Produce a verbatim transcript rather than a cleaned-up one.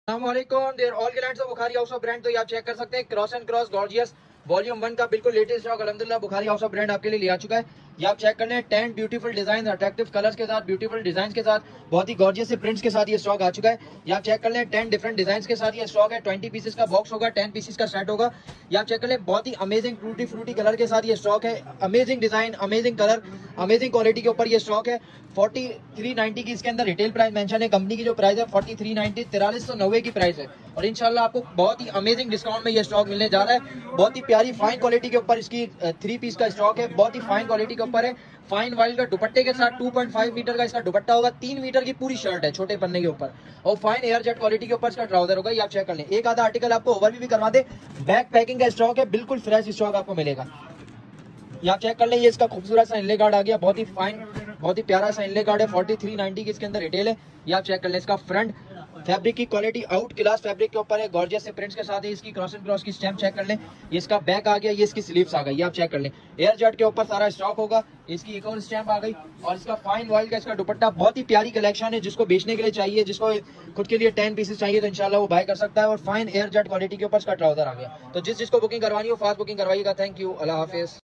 अस्सलामुअलैकुम there all clients of Bukhari house of brand. तो ये आप चेक कर सकते हैं cross and cross gorgeous volume one का बिल्कुल लेटेस्ट स्टॉक अल्हम्दुलिल्लाह बुखारी हाउस ऑफ ब्रांड आपके लिए ले आ चुका है। ये आप चेक कर लें, ten beautiful design attractive colours के साथ, ब्यूटीफुल डिजाइन के साथ, बहुत ही गॉर्जियस से प्रिंट्स के साथ ये स्टॉक आ चुका है। ये आप चेक कर लें, टेन डिफरेंट डिजाइन के साथ ये स्टॉक है। ट्वेंटी पीसेस का बॉक्स होगा, टेन पीसेस का सेट होगा। ये आप चेक कर लें, बहुत ही अमेजिंग फ्रूटी फ्रूटी कलर के साथ ये स्टॉक है। Amazing design, amazing colour, amazing quality के ऊपर ये स्टॉक है। फोर्टी थ्री नाइनटी की इसके अंदर रिटेल प्राइस मेंशन है। कंपनी की जो प्राइस है फोर्टी थ्री नाइनटी तिरालीस सौ नब्बे की प्राइस है और इंशाल्लाह आपको बहुत ही अमेजिंग डिस्काउंट में ये स्टॉक मिलने जा रहा है। बहुत ही प्यारी फाइन क्वालिटी के ऊपर इसकी थ्री पीस का स्टॉक है। बहुत ही फाइन क्वालिटी के ऊपर है। फाइन वाइल का दुपट्टे के साथ टू पॉइंट फाइव मीटर का इसका दुपट्टा होगा। तीन मीटर की पूरी शर्ट है छोटे पन्ने के ऊपर और फाइन एयर जेट क्वालिटी के ऊपर इसका ट्राउजर होगा। ये आप चेक कर लें। एक आधा आर्टिकल आपको ओवरव्यू भी करवा दे। बैक पैकिंग का स्टॉक है, बिल्कुल फ्रेश स्टॉक आपको मिलेगा। ये आप चेक कर लें, ये इसका खूबसूरत सा इनले कार्ड आ गया। बहुत ही फाइन, बहुत ही प्यारा सा इनले कार्ड है। फोर्टी थ्री नाइनटी की इसके अंदर रिटेल है। ये आप चेक कर लें। इसका फ्रंट फैब्रिक की क्वालिटी आउट क्लास फैब्रिक के ऊपर है, गॉर्जियस से प्रिंट्स के साथ है। इसकी क्रॉस एंड क्रॉस की स्टैम्प चेक कर लें। ये इसका बैक आ गया, ये इसकी स्लीव्स आ गई। ये आप चेक कर लें। एयर जेट के ऊपर सारा स्टॉक होगा। इसकी एक और स्टैम्प आ गई और इसका फाइन वॉइल का इसका दुपट्टा। बहुत ही प्यारी कलेक्शन है। जिसको बेचने के लिए चाहिए, जिसको खुद के लिए टेन पीसेस चाहिए तो इंशाल्लाह वो बाय कर सकता है। और फाइन एयर जेट क्वालिटी के ऊपर इसका ट्राउजर आ गया। तो जिस जिसको बुकिंग करवानी हो फास्ट बुकिंग करवाइएगा। थैंक यू, अल्लाह हाफिज।